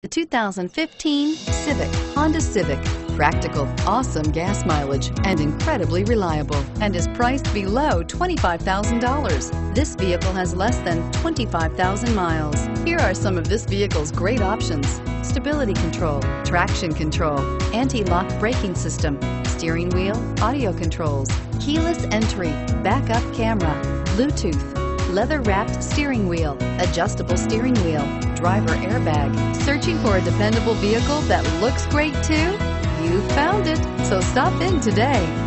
The 2015 Honda Civic. Practical, awesome gas mileage, and incredibly reliable, and is priced below $25,000. This vehicle has less than 25,000 miles. Here are some of this vehicle's great options: stability control, traction control, anti-lock braking system, steering wheel audio controls, keyless entry, backup camera, Bluetooth, leather-wrapped steering wheel, adjustable steering wheel, driver airbag. Searching for a dependable vehicle that looks great too? You found it, so stop in today.